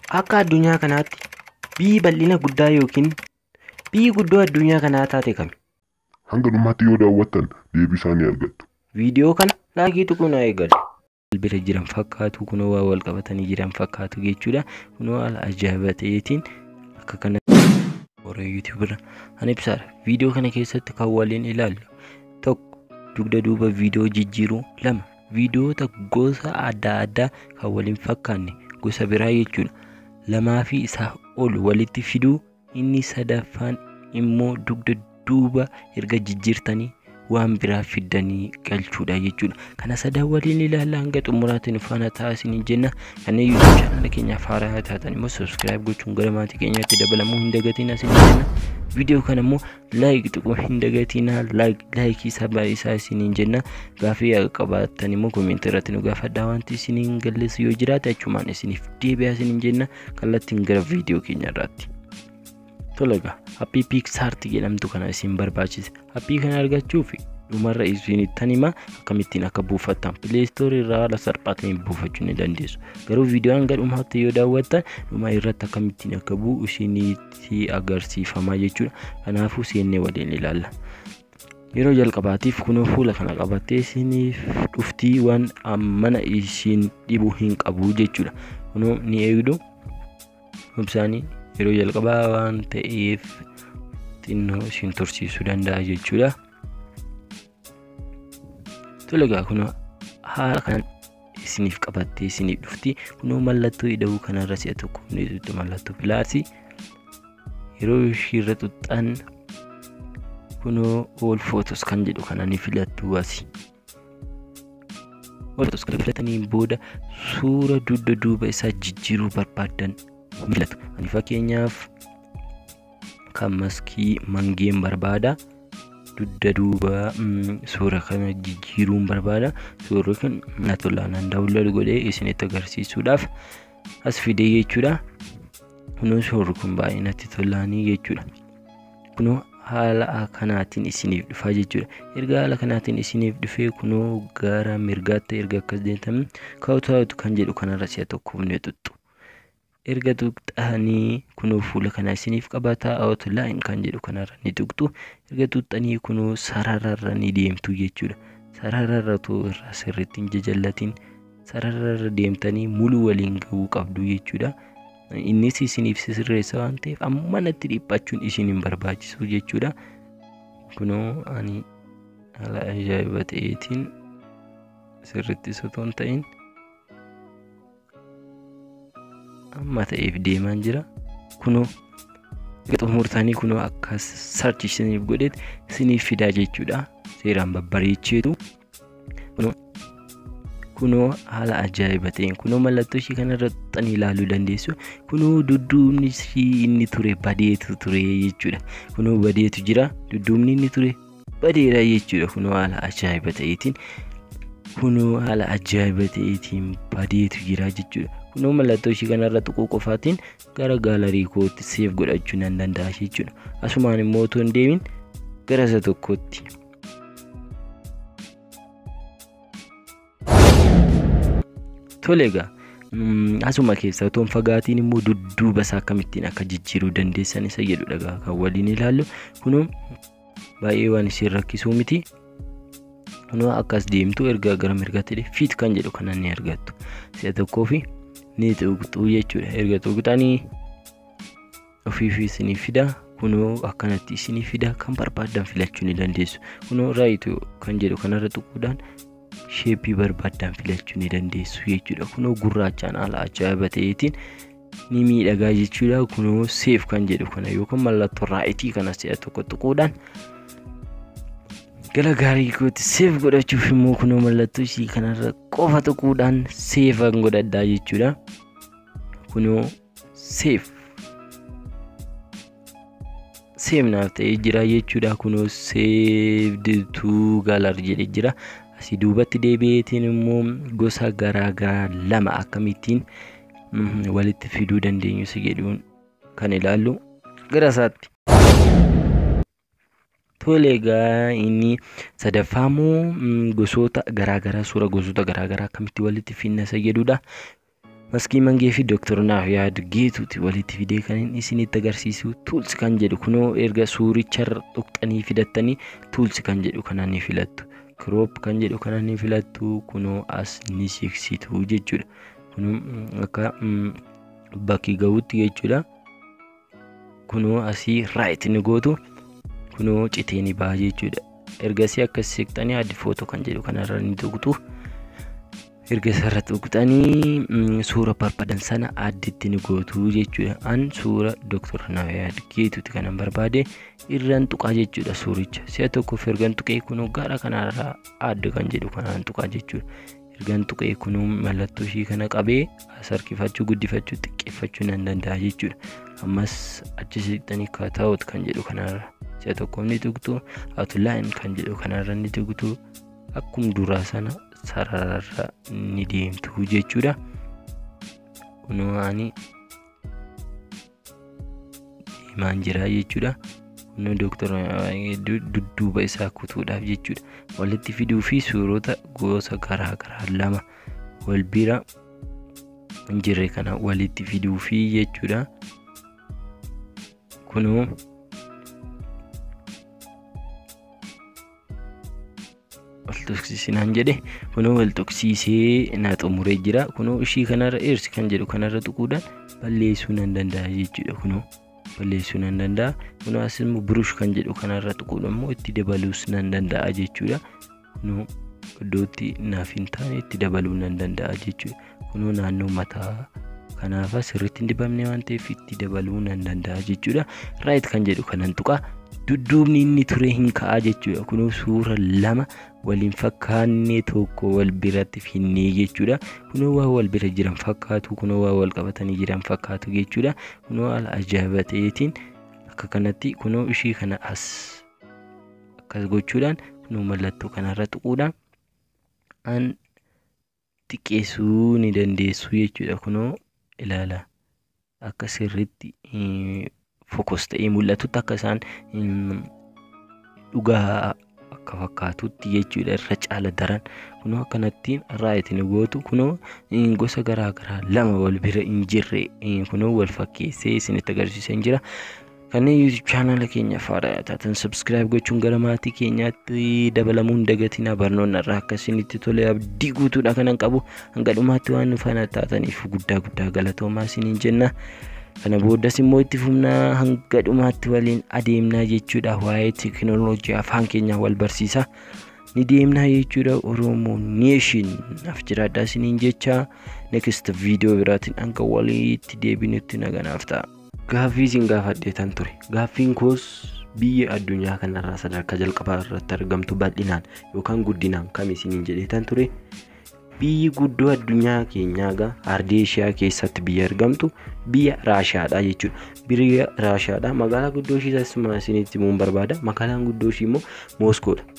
Akka addunyaa kanaatti biyyi bal'ina guddaa yookiin biyyi guddoo addunyaa kanaa taate kami? Hanga dhumaatti yoo daawwattan deebii isaanii argattu. Viidiyoo kana laayikii tuquun haa eegalu. Bira jiran fakkaatu kunoo waa wal qabatanii jiran fakkaatu jechuudha. Kunoo haala ajaa'iba ta'eetiin akka kana warra YouTube irra ani ibsaadha. Viidiyoo kana keessatti kan waliin ilaallu tokko dugda duuba viidiyoo jijjiiruu, lama viidiyoota gosa adda addaa kan waliin fakkaanne gosa biraa jechuudha. Lamaa fi isaa ol walitti fiduu, inni sadaffaan immoo dugda duuba erga jijjiirtanii waan biraa fiddanii galchuudha jechuudha. Kana sadan waliin ilaalla hanga xumuraatiin faana taasisin jenna. Kan YouTube channel keenya faaraa taatan immoo subscribe gochuun gara maatii keenyaatti dabalamuu hin dagatiin asin jenna. Viidiyoo kana immoo like tuquun hin dagatiin like sabaa isaa isin jenna. Gaafii qabaattan immoo comment irratti nu gaafadhaa wanti isin galleessu yoo jiraate achumaan isiniif deebi'aa isin jenna. Kallattiin gara viidiyoo keenya irratti. Tolaga Happy Pixart jedhamtu kana isin barbaachisa. Happy kana argachuuf dhumarra isinitti hima akkamittiin akka buufattan Play Store irraa haala salphaatiin buufachuu ni dandeessu. Garuu viidiyoo hanga dhumaatti yoo daawwattan dhuma irratti akkamittiin akka bu'u isinitti agarsiifama jechuudha. Kanaafuu seennee waliin ilaalla. Yeroo jalqabaatiif kunoo fuula kana qabattee isiniif dhuftii waan mana isin dhibuu hin qabu jechuudha. Kunoo ni eegdu ibsaanii yeroo jalqabaa waan ta'eef xinnoo isin tursiisuu danda'a jechuudha. Tolagaa kunoo haala kanaan isiniif qabattee isiniif dhufti. Kunoo mallattoo ida'uu kanarra si'a tokko ni mallattoo pilaasii yeroo ishiirra xuxxan kunoo all photos kan jedhu kana ni filattu asi. All photos kan filataniin booda suura dugda duuba isaa jijjiiruu barbaadan filatu. Ani fakkeenyaaf kan maskii mangeen barbaada. Dugda duuba suura kana jijjiiruun barbaada. Suurri kun na tolaan download godhee isinitti agarsiisuudhaaf as fidee jechuudha. Kunoo suurri kun baay'ee natti tolaanii jechuudha. Kunoo haala kanaatiin isiniif dhufaa jechuudha. Erga haala kanaatiin isiniif dhufee kunoo gara mirgaatti erga akkas deemtan kaawwatu kan jedhu kanarra si'a tokkoof ni tuttu. Erga tuqxanii kunoo fuula kana isiniif qabataa outline kan jedhu kanarra ni tuqxu. Erga tuqxanii kunoo sarararra ni deemtu jechuudha. Sarararratu irraa sirriitti hin jajallatiin sarararra deemtanii muluu waliin ga'uu qabdu jechuudha. Innis isiniif sirreessa waan ta'eef amma natti dhiphachuun isin hin barbaachisu jechuudha. Kunoo ani haala ajaa'iba ta'eetiin sirriitti osoo hin ta'in amma ta'eef deemaan jira. Kunoo xumurtanii kunoo akka search isiniif godheet isiniif fidaa jechuudha. Seeraan babbareecheetu kunoo haala ajaa'iba ta'een kunoo mallattoo ishii kanarra xuxxanii ilaaluu dandeessu. Kunoo dudduubni inni ture badeetu ture jechuudha. Kunoo badeetu jira, dudduubni inni ture badeera jechuudha. Kunoo haala ajaa'iba ta'eetiin kunoo haala ajaa'iba ta'eetiin badeetu jira jechuudha. Kunoo mallattoo ishii kanarra tuquu qofaatiin gara gaalarii kootti save godhachuu nan danda'a jechuudha. Asumaan immoo otoo hin deemin gara isa tokkotti tolega asuma keessa otoo hin fagaatiin immoo dudduuba isaa akkamittiin akka jijjiiruu dandeessan isa jedhudha kan waliin ilaallu. Kunoo baay'ee waan isin rakkisuu miti. Kunoo akkas deemtu erga gara mirgaatti fit kan jedhu kana ni argattu. Si'a tokkoof ni tuqxu jechuudha. Erga tuqxanii ofiif isiniif fida. Kunoo akkanatti isiniif fida. Kan barbaadan filachuu ni dandeessu. Kunoo right kan jedhu kanarra tuquudhaan sheepii barbaadan filachuu ni dandeessu jechuudha. Kunoo gurraachaan haala ajaa'iba ta'eetiin ni miidhagaa jechuudha. Kunoo save kan jedhu kana yookaan mallattoo right kana si'a tokko tuquudhaan gara gaarii kootti save godhachuuf immoo kunoo mallattoo ishii kanarra qofa tuquudhaan save godhadhaa jechuudha. Kunoo save naaf ta'ee jira jechuudha. Kunoo saved to gallery jedhee jira. Asii duubatti deebi'eetiin immoo gosa garaagaraa lama akkamittiin walitti fiduu dandeenyu si jedhuun kan ilaallu gara isaatti. Tolegaa inni sadaffaamuu gosoota garaagaraa suura gosoota garaagaraa akkamitti walitti finna isa jedhudha. Maskii Mangee fi Dooktor Naafiyaad Geetuuti walitti fidee kan inni isinitti agarsiisu tuulsi kan jedhu kunoo erga suuricharra tuqxanii fidattanii tuulsi kan jedhu kana ni filattu. Crop kan jedhu kana ni filattu kunoo as ni siqsitu jechuudha. Kunoo akka bakki ga'utti jechuudha. Kunoo asii right ni gootu kunoo citee ni baha jechuudha. Ergasii akkas siqxanii addi footoo kan jedhu kanarra ni tuqxu. Erga sarara tuqxanii suura barbaadan sana additti ni gootu jechuudha. An suura Dooktor Naafiyaad Geetuuti kanan barbaade irraan tuqaa jechuudha suuricha. Si'a tokkoof ergan tuqee kunoo gara kanarraa adda kan jedhu kanaan tuqaa jechuudha. Ergan tuqee kunoo mallattoo ishii kana qabee as harkifachuu guddifachuu xiqqeeffachuu nan danda'a jechuudha. Ammas achi siqxanii cutout kan jedhu kanarra si'a tokkoof ni tuqxu. Outline kan jedhu kanarra ni tuqxu. Akkuma duraa sana sarararra ni deemtu jechuudha. Kunoo ani deemaan jira jechuudha. Kunoo Dooktor dudduuba isaa kutuudhaaf jechuudha. Walitti fiduu fi suurota gosa garaagaraa lama wal bira hin jirre kana walitti fiduu fi jechuudha. Kunoo waltuqsiisinaan jedhe kunoo waltuqsiisee na xumuree jira. Kunoo ishii kanarra eersi kan jedhu kanarra tuquudhaan balleessuu nan danda'a jechuudha. Kunoo balleessuu nan danda'a. Kunoo asimmoo burush kan jedhu kanarra tuquudhaan immoo itti dabaluus nan danda'a jechuudha. Kunoo iddootti naaf hin taane itti dabaluu nan danda'a jechuudha. Kunoo naannoo mataa kanaaf sirriitti hin dibamne waan ta'eef itti dabaluu nan danda'a jechuudha. Right kan jedhu kanan tuqaa. Dudduubni inni ture hin ka'a jechuudha. Kunoo suura lama waliin fakkaannee tokko wal biratti finnee jechuudha. Kunoo waa wal bira jiran fakkaatu, kunoo waa wal qabatanii jiran fakkaatu jechuudha. Kunoo haala ajaa'iba ta'eetiin akka kanatti kunoo ishii kana as akkas gochuudhaan kunoo mallattoo kanarra tuquudhaan an xiqqeessuu ni dandeessu jechuudha. Kunoo ilaala akka sirriitti focus ta'ee mul'atutti akka isaan dhugaa akka fakkaatutti jechuudha. Irra caala daran kunoo akkanatti right ni gootu. Kunoo gosa garaagaraa lama wal bira hin jirre kunoo wal fakkeessee isinitti agarsiisan jira. Kanneen YouTube channel keenya faara taatan subscribe gochuun gara maatii keenyaatti dabalamuun dagatina. Barnoonni irraa akka isinitti tole abdii guutuudha kanan qabu. Hanga dhumaatti waan nu faana taataniif guddaa galatoomaa isiniin jenna. Kana booddas immoo itti fufnaa hanga dhumaatti waliin adeemnaa jechuudha. Waa'ee teekinooloojii afaan keenya wal barsiisa ni deemnaa jechuudha. Oromoo Nation af jiraadhaa isiniin jecha. Next video biraatiin hanga walitti deebinutti naganaaf ta'a. Gaaffii isin gaafadheetan ture. Gaaffiin koos biyya addunyaa kanarraa sadarkaa jalqabaa irratti argamtu bal'inaan yookaan guddinaan kam isiniin jedheetan ture. Biyyi guddoo addunyaa keenyaa Ardeeshiyaa keessatti biyya argamtu biyya Raashiyaadha jechuudha. Biyya Raashiyaadha. Magaalaa guddoo ishii asuma isinitti himuun barbaada. Magaalaan guddoo ishii immoo Mooskoodha.